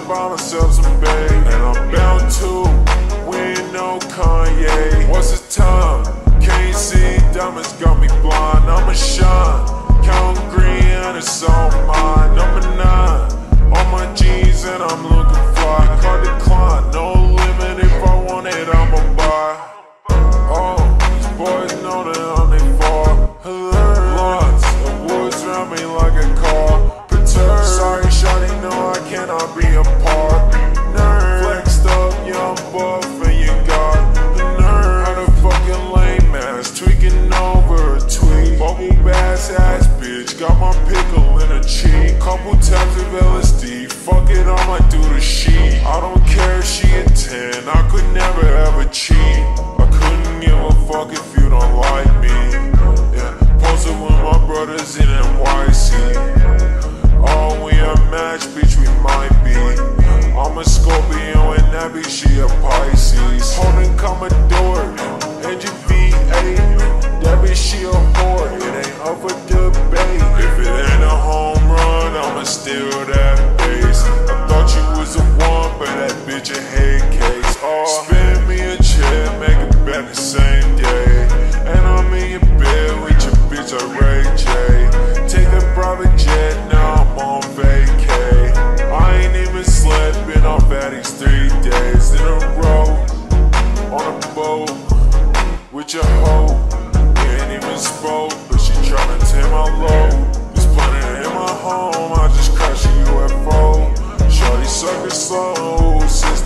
buy myself some babe, and I'm bound to win no Kanye. What's the time? Can't see, diamonds got me blind. I'ma shine, count green and it's all mine. Number 9 on my jeans and I'm looking fly. Card decline, no limit. If I want it, I'ma buy. Oh, these boys know that I'm they far. Lots of woods around me like a car. Perturbed. Sorry, shawty, no, I cannot be apart. Nerd. Flexed up, young buff, and you got the nerve. Had a fucking lame ass tweaking over a tweet. Bubble bass ass bitch, got my pickle in a cheek. Couple tabs of LSD, fuck it, I might do the sheet. I don't care if she a 10, I could never ever cheat. I couldn't give a fuck if you don't like me. Yeah, posted with my brothers in NYC. Oh, we a match, bitch, we might be. I'm a Scorpio and that bitch, she a Pisces. Holding Commodore, engine V8. That bitch, she a whore, it ain't up for debate. If it ain't a home run, I'ma steal that base. I thought you was the one, but that bitch a head case. Oh, spin me a check, make it back the same day. And I'm in your bed with your bitch, I Ray J. Take a private jet, now I'm on vacay. I ain't even slept, been off at these 3 days in a row. On a boat, with your hoe. We ain't even spoke, but she tryna take my load. This planet in my home, I just crashed a UFO. Shorty suckin' slow, since